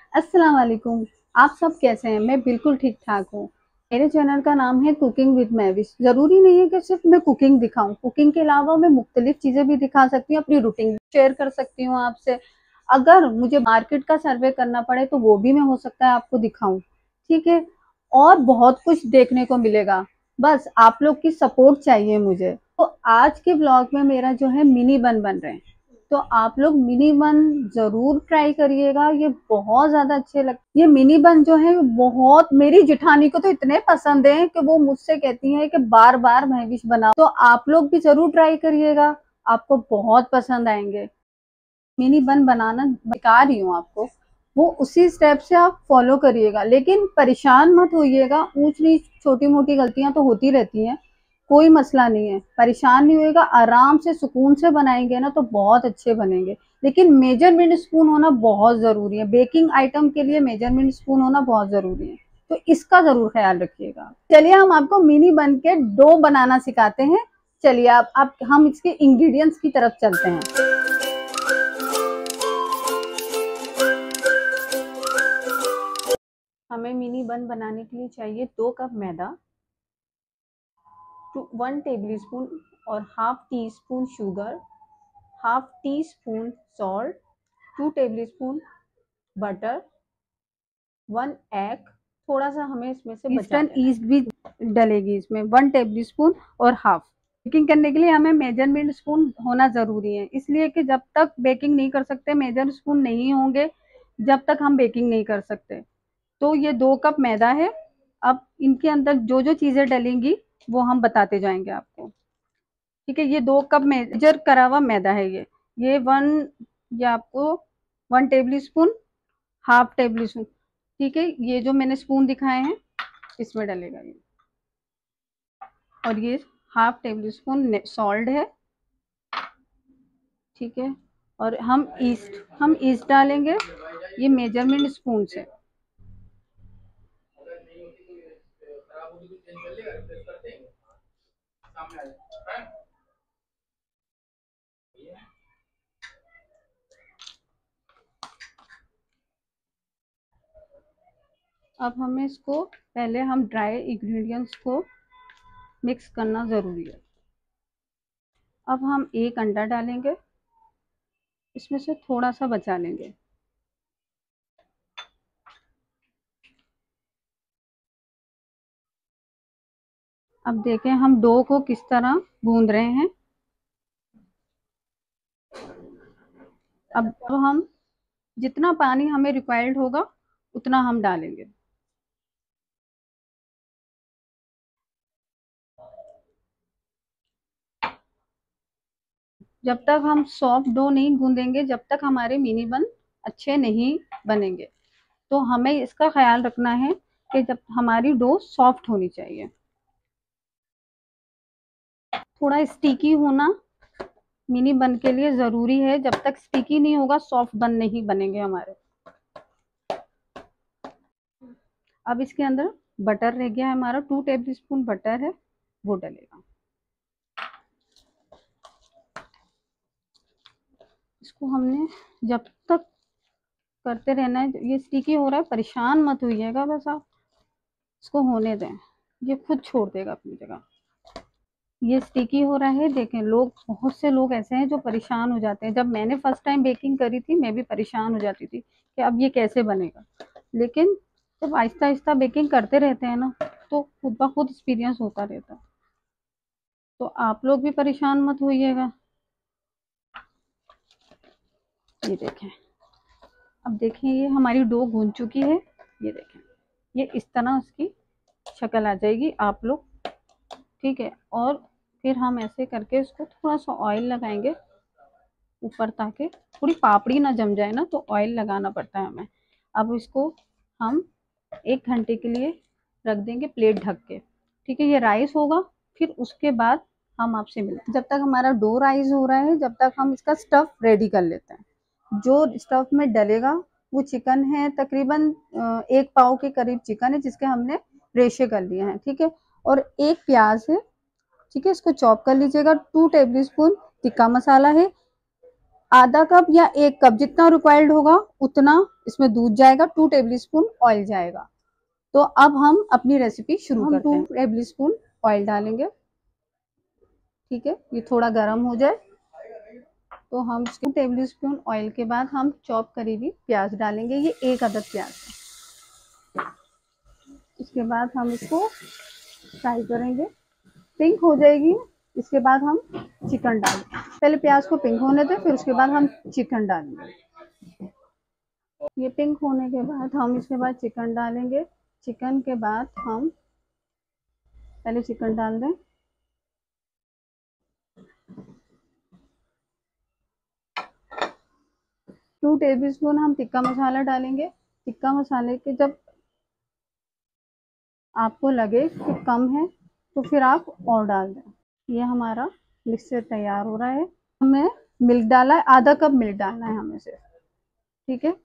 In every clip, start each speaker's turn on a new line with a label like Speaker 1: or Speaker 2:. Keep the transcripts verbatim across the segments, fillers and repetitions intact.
Speaker 1: अस्सलाम वालेकुम। आप सब कैसे हैं? मैं बिल्कुल ठीक ठाक हूँ। मेरे चैनल का नाम है कुकिंग विद महविश। जरूरी नहीं है कि सिर्फ मैं कुकिंग दिखाऊं, कुकिंग के अलावा मैं मुख्तलिफ चीजें भी दिखा सकती हूँ, अपनी रूटीन शेयर कर सकती हूँ आपसे। अगर मुझे मार्केट का सर्वे करना पड़े तो वो भी मैं हो सकता है आपको दिखाऊं। ठीक है। और बहुत कुछ देखने को मिलेगा। बस आप लोग की सपोर्ट चाहिए मुझे। तो आज के ब्लॉग में मेरा जो है मिनी बन बन रहे हैं, तो आप लोग मिनी बन जरूर ट्राई करिएगा। ये बहुत ज्यादा अच्छे लगते। ये मिनी बन जो है बहुत, मेरी जिठानी को तो इतने पसंद है कि वो मुझसे कहती है कि बार बार महविश बनाओ। तो आप लोग भी जरूर ट्राई करिएगा, आपको बहुत पसंद आएंगे। मिनी बन बनाना बता रही हूँ आपको, वो उसी स्टेप से आप फॉलो करिएगा, लेकिन परेशान मत होइएगा। ऊंच नीच छोटी मोटी गलतियां तो होती रहती हैं, कोई मसला नहीं है। परेशान नहीं होएगा, आराम से सुकून से बनाएंगे ना तो बहुत अच्छे बनेंगे। लेकिन मेजरमेंट स्पून होना बहुत जरूरी है, बेकिंग आइटम के लिए मेजरमेंट स्पून होना बहुत जरूरी है। तो इसका जरूर ख्याल रखिएगा। चलिए हम आपको मिनी बन के डो बनाना सिखाते हैं। चलिए आप, आप हम इसके इंग्रेडिएंट्स की तरफ चलते हैं। हमें मिनी बन बनाने के लिए चाहिए दो कप मैदा, टू वन टेबल स्पून और half teaspoon sugar, half teaspoon salt, two tablespoon butter, one egg. थोड़ा सा हमें इसमें से ईस्टर्न ईस्ट भी डलेगी इसमें, वन टेबल स्पून और हाफ। बेकिंग करने के लिए हमें मेजरमेंट स्पून होना जरूरी है, इसलिए कि जब तक बेकिंग नहीं कर सकते, मेजर स्पून नहीं होंगे, जब तक हम बेकिंग नहीं कर सकते। तो ये दो कप मैदा है। अब इनके अंदर जो जो चीजें डलेंगी वो हम बताते जाएंगे आपको। ठीक है, ये दो कप मेजर करा हुआ मैदा है। ये ये वन, ये आपको one tablespoon, half tablespoon. ठीक है, ये जो मैंने स्पून दिखाए हैं इसमें डलेगा ये। और ये हाफ टेबल स्पून सॉल्ट है। ठीक है। और हम ईस्ट हम ईस्ट डालेंगे, ये मेजरमेंट स्पून से। अब हमें इसको पहले हम ड्राई इंग्रेडिएंट्स को मिक्स करना ज़रूरी है। अब हम एक अंडा डालेंगे, इसमें से थोड़ा सा बचा लेंगे। अब देखें हम डो को किस तरह गूंद रहे हैं। अब हम जितना पानी हमें रिक्वायर्ड होगा उतना हम डालेंगे। जब तक हम सॉफ्ट डो नहीं गूंदेंगे, जब तक हमारे मिनी बन अच्छे नहीं बनेंगे। तो हमें इसका ख्याल रखना है कि जब हमारी डो सॉफ्ट होनी चाहिए। थोड़ा स्टिकी होना मिनी बन के लिए जरूरी है। जब तक स्टिकी नहीं होगा, सॉफ्ट बन नहीं बनेंगे हमारे। अब इसके अंदर बटर रह गया है हमारा, टू टेबल स्पून बटर है, वो डलेगा। इसको हमने जब तक करते रहना है। ये स्टिकी हो रहा है, परेशान मत होइएगा, बस आप इसको होने दें, ये खुद छोड़ देगा अपनी जगह। ये स्टिकी हो रहा है, देखें। लोग, बहुत से लोग ऐसे हैं जो परेशान हो जाते हैं। जब मैंने फर्स्ट टाइम बेकिंग करी थी, मैं भी परेशान हो जाती थी कि अब ये कैसे बनेगा। लेकिन जब आहिस्ता आहिस्ता बेकिंग करते रहते हैं ना, तो खुद ब खुद एक्सपीरियंस होता रहता है। तो आप लोग भी परेशान मत होइएगा। ये देखें, अब देखें ये हमारी डो गूंद चुकी है। ये देखें, ये इस तरह उसकी शक्ल आ जाएगी आप लोग। ठीक है। और फिर हम ऐसे करके इसको थोड़ा सा ऑयल लगाएंगे ऊपर, ताकि थोड़ी पापड़ी ना जम जाए ना, तो ऑयल लगाना पड़ता है हमें। अब इसको हम एक घंटे के लिए रख देंगे प्लेट ढक के। ठीक है, ये राइस होगा, फिर उसके बाद हम आपसे मिलते हैं। जब तक हमारा डो राइस हो रहा है, जब तक हम इसका स्टफ रेडी कर लेते हैं। जो स्टफ में डलेगा वो चिकन है, तकरीबन एक पाव के करीब चिकन है, जिसके हमने रेशे कर लिए हैं। ठीक है। और एक प्याज है। ठीक है, इसको चॉप कर लीजिएगा। Two tablespoon tikka masala है, आधा कप या एक कप जितना रिक्वायर्ड होगा उतना इसमें दूध जाएगा, टू टेबल स्पून ऑयल जाएगा। तो अब हम अपनी रेसिपी शुरू करते हैं। टू टेबल स्पून ऑयल डालेंगे, ठीक है। ये थोड़ा गर्म हो जाए तो हम टू टेबल स्पून ऑयल के बाद हम चॉप करी हुई प्याज डालेंगे। ये एक अदद प्याज है। इसके बाद हम इसको फ्राई करेंगे, पिंक हो जाएगी। इसके बाद हम चिकन डालेंगे। पहले प्याज को पिंक होने दें, फिर उसके बाद हम चिकन डालेंगे। ये पिंक होने के बाद हम इसके बाद चिकन डालेंगे। चिकन के बाद हम पहले चिकन डाल दें, टू टेबल स्पून हम टिक्का मसाला डालेंगे। टिक्का मसाले के जब आपको लगे कि कम है तो फिर आप और डाल दें। ये हमारा मिक्सचर तैयार हो रहा है। हमें मिल्क डाला है, आधा कप मिल्क डालना है हमें सिर्फ, ठीक है।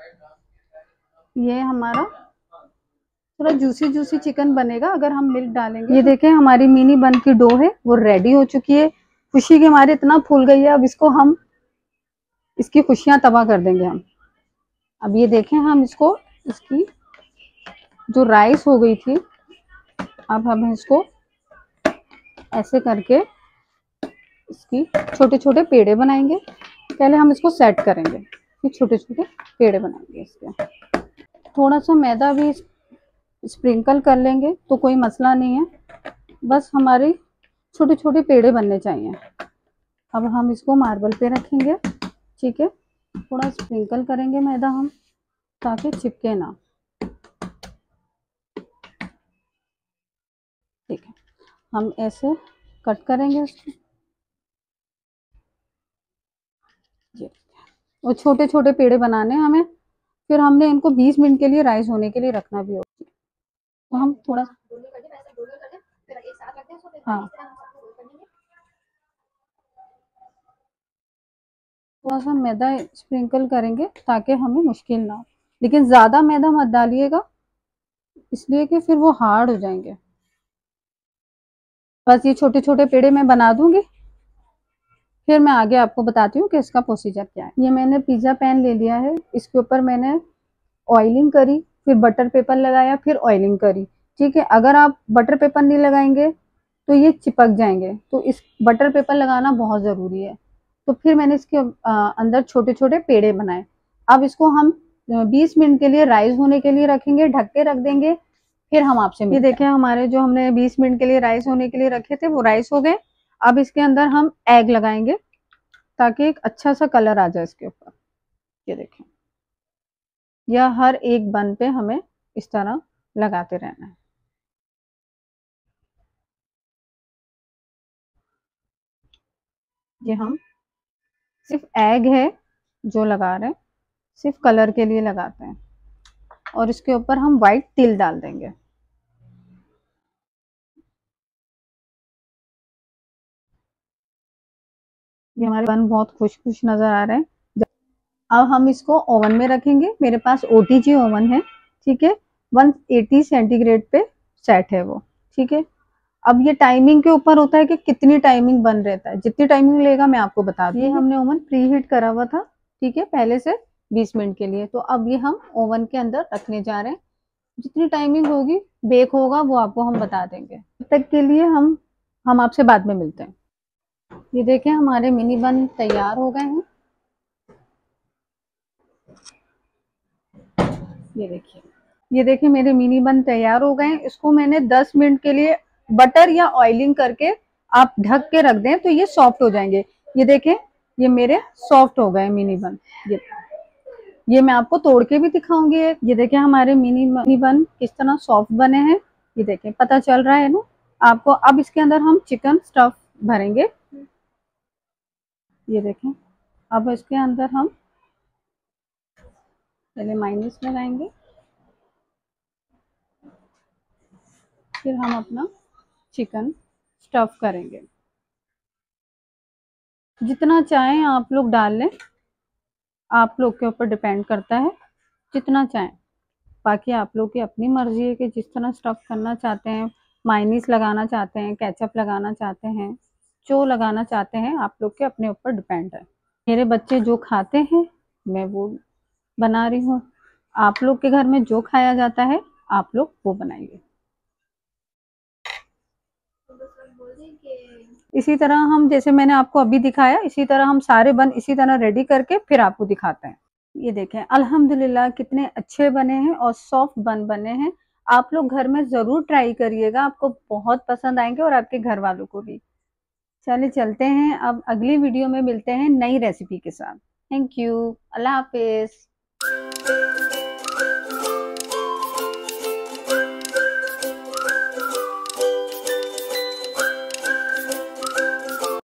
Speaker 1: ये हमारा थोड़ा जूसी जूसी चिकन बनेगा अगर हम मिल्क डालेंगे। ये देखें हमारी मिनी बन की डो है वो रेडी हो चुकी है। खुशी के हमारे इतना फूल गई है। अब इसको हम इसकी खुशियां तबाह कर देंगे हम। अब ये देखें हम इसको, इसकी जो राइस हो गई थी, अब हम इसको ऐसे करके इसकी छोटे छोटे पेड़े बनाएंगे। पहले हम इसको सेट करेंगे, फिर छोटे छोटे पेड़े बनाएंगे इसके। थोड़ा सा मैदा भी स्प्रिंकल कर लेंगे तो कोई मसला नहीं है, बस हमारे छोटे छोटे पेड़े बनने चाहिए। अब हम इसको मार्बल पे रखेंगे, ठीक है। थोड़ा स्प्रिंकल करेंगे मैदा हम, ताकि चिपके ना, ठीक है। हम ऐसे कट करेंगे उसको, ये और छोटे छोटे पेड़े बनाने हमें। फिर हमने इनको बीस मिनट के लिए राइस होने के लिए रखना भी होगा। तो हम थोड़ा हाँ थोड़ा सा मैदा स्प्रिंकल करेंगे ताकि हमें मुश्किल ना हो, लेकिन ज़्यादा मैदा मत डालिएगा, इसलिए कि फिर वो हार्ड हो जाएंगे। बस ये छोटे छोटे पेड़े मैं बना दूंगी, फिर मैं आगे आपको बताती हूँ कि इसका प्रोसीजर क्या है। ये मैंने पिज़्ज़ा पैन ले लिया है, इसके ऊपर मैंने ऑयलिंग करी, फिर बटर पेपर लगाया, फिर ऑयलिंग करी, ठीक है। अगर आप बटर पेपर नहीं लगाएंगे तो ये चिपक जाएंगे, तो इस बटर पेपर लगाना बहुत ज़रूरी है। तो फिर मैंने इसके अंदर छोटे छोटे पेड़े बनाए। अब इसको हम बीस मिनट के लिए राइस होने के लिए रखेंगे, ढक के रख देंगे। फिर हम आपसे ये देखें हमारे जो हमने बीस मिनट के लिए राइस होने के लिए रखे थे वो राइस हो गए। अब इसके अंदर हम एग लगाएंगे ताकि एक अच्छा सा कलर आ जाए इसके ऊपर। ये देखें, यह हर एक बन पे हमें इस तरह लगाते रहना है। ये हम सिर्फ एग है जो लगा रहे हैं, सिर्फ कलर के लिए लगाते हैं। और इसके ऊपर हम वाइट तिल डाल देंगे। ये हमारे बन बहुत खुश खुश नजर आ रहे हैं। अब हम इसको ओवन में रखेंगे। मेरे पास ओटीजी ओवन है, ठीक है। एक सौ अस्सी सेंटीग्रेड पे सेट है वो, ठीक है। अब ये टाइमिंग के ऊपर होता है कि कितनी टाइमिंग बन रहता है। जितनी टाइमिंग लेगा मैं आपको बता दूँ। ये हमने ओवन प्री हीट करा हुआ था, ठीक है, पहले से बीस मिनट के लिए। तो अब ये हम ओवन के अंदर रखने जा रहे हैं। जितनी टाइमिंग होगी बेक होगा वो आपको हम बता देंगे। तब तक के लिए हम हम आपसे बाद में मिलते हैं। ये देखें हमारे मिनी बन तैयार हो गए हैं। ये देखिए, ये देखिए मेरे मिनी बन तैयार हो गए हैं। इसको मैंने दस मिनट के लिए बटर या ऑयलिंग करके आप ढक के रख दें तो ये सॉफ्ट हो जाएंगे। ये देखें, ये मेरे सॉफ्ट हो गए मिनी बन। ये ये मैं आपको तोड़ के भी दिखाऊंगी। ये देखें हमारे मिनी मिनी बन किस तरह सॉफ्ट बने हैं। ये देखें, पता चल रहा है ना आपको। अब इसके अंदर हम चिकन स्टफ भरेंगे। ये देखें, अब इसके अंदर हम पहले माइनस लगाएंगे, फिर हम अपना चिकन स्टफ करेंगे। जितना चाहें आप लोग डाल लें, आप लोग के ऊपर डिपेंड करता है, जितना चाहें। बाकी आप लोग की अपनी मर्जी है कि जिस तरह स्टफ करना चाहते हैं, मायनीस लगाना चाहते हैं, केचप लगाना चाहते हैं, जो लगाना चाहते हैं, आप लोग के अपने ऊपर डिपेंड है। मेरे बच्चे जो खाते हैं मैं वो बना रही हूँ। आप लोग के घर में जो खाया जाता है आप लोग वो बनाइए। इसी तरह हम, जैसे मैंने आपको अभी दिखाया, इसी तरह हम सारे बन इसी तरह रेडी करके फिर आपको दिखाते हैं। ये देखें अल्हम्दुलिल्लाह कितने अच्छे बने हैं और सॉफ्ट बन बने हैं। आप लोग घर में ज़रूर ट्राई करिएगा, आपको बहुत पसंद आएंगे और आपके घर वालों को भी। चलिए चलते हैं, अब अगली वीडियो में मिलते हैं नई रेसिपी के साथ। Thank you. अल्लाह हाफिज़।